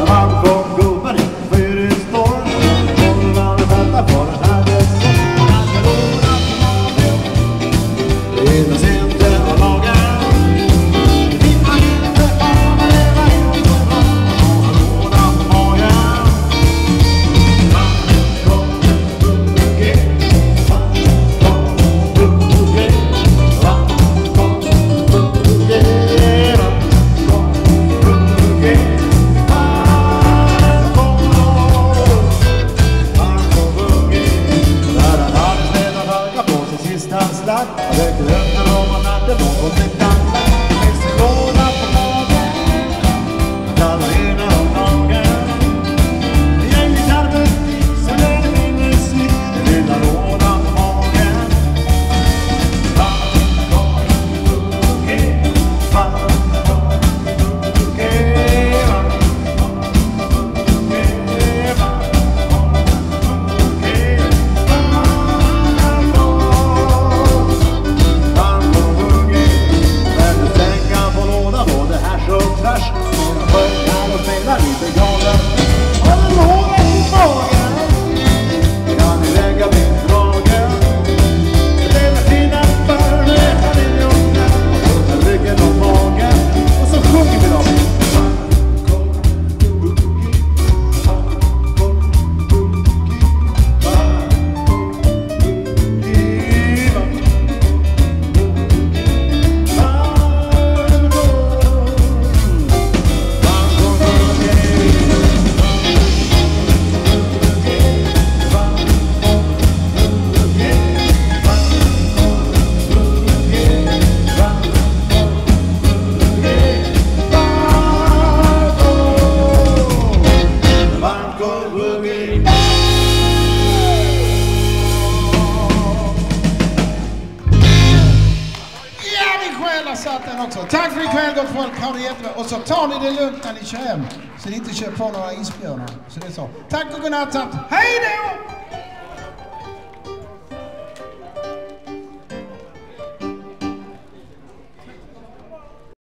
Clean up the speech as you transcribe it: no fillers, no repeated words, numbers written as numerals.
Tack för ikväll gott folk, ha det jättebra. Och så tar ni det lugnt när ni kör hem, så ni inte kör på några isbjörnar. Så det är så. Tack och godnatt. Hej då!